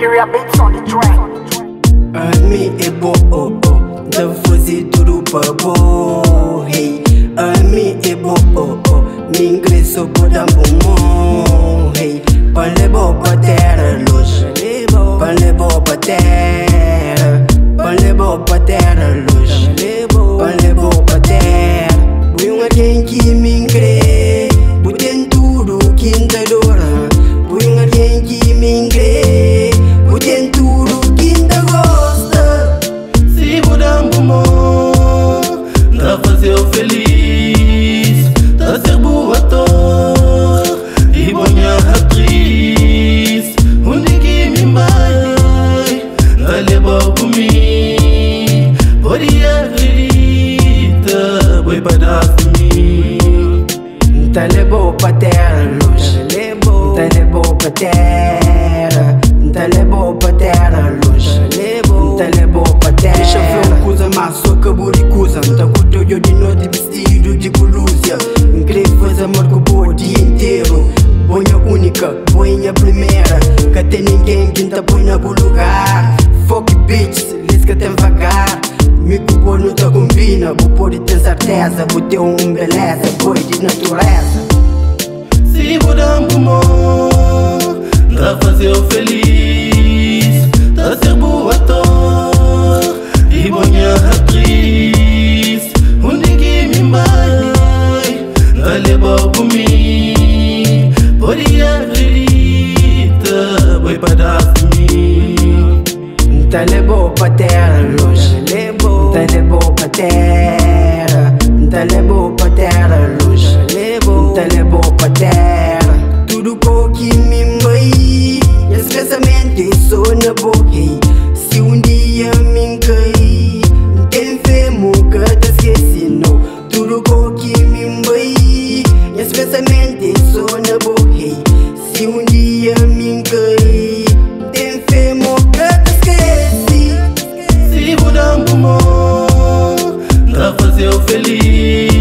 Material beats on the track. Me é bom, de fazer tudo para bom. Hey, me é bom, me ingresso por dar bom. Hey, para levar para terra luz, para levar para terra, para levar para terra luz, para levar para terra. Põe uma quem que me ingre, põe tudo que ainda dora. Põe uma quem que me ingre, põe tudo que ainda gosta. Se vou dar amor, dá fazer eu feliz, dá ser boa ator e bonha atriz. Onde que me vai, dá levar comigo, pode acreditar, vai para dar comigo. Tá levou pra terra luz, tá levou pra terra, tá levou pra terra luz, tá levou pra terra. Deixa eu ver uma coisa mais só que buricusa. Tá com eu de noite vestido de pelúcia. Incrível fazer amor com o dia inteiro. Bonha única, bonha primeira, que tem ninguém que tá põe no lugar. Fuck bitch, diz que tem vagar. Me culpo não te combina, vou pode ter certeza, vou ter beleza, boi de natureza. Se vou dar amor, dá fazer eu feliz, dá ser boa ator e bonha atriz. Onde que me vai, dá levar comigo, pode acreditar, vai para dar comigo. Tá levou pra terra luz, tá levou pra terra, tá levou pra terra luz, tá levou pra terra. Tudo com que me vai, especialmente sou na boca. Se dia me cai, tem femo que te esqueci não. Tudo com que me vai, especialmente sou na boca. Se dia me cai, tem femo que te esqueci. Se vou dar amor, dá fazer eu feliz,